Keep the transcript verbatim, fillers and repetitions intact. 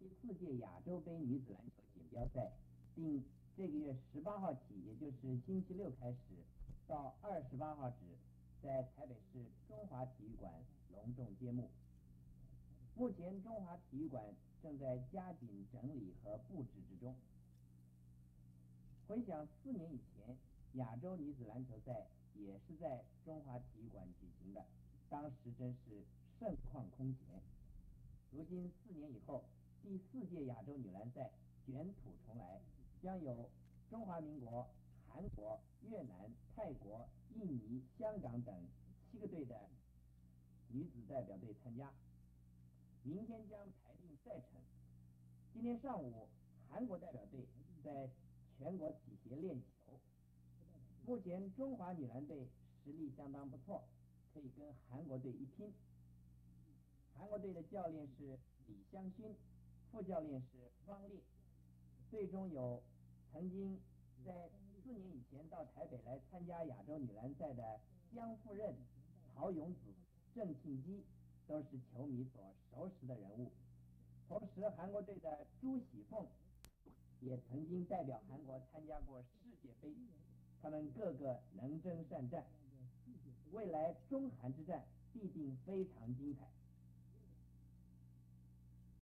第四届亚洲杯女子篮球锦标赛定这个月十八号起，也就是星期六开始，到二十八号止，在台北市中华体育馆隆重揭幕。目前中华体育馆正在加紧整理和布置之中。回想四年以前，亚洲女子篮球赛也是在中华体育馆举行的，当时真是盛况空前。如今四年以后，第四届亚洲女篮赛卷土重来，将有中华民国、韩国、越南、泰国、印尼、香港等七个队的女子代表队参加。明天将排定赛程。今天上午，韩国代表队在全国体协练球。目前中华女篮队实力相当不错，可以跟韩国队一拼。韩国队的教练是李香勋，副教练是汪烈。队中有曾经在四年以前到台北来参加亚洲女篮赛的姜富任、曹永子、郑庆基，都是球迷所熟识的人物。同时，韩国队的朱喜凤也曾经代表韩国参加过世界杯，他们个个能征善战，未来中韩之战必定非常精彩。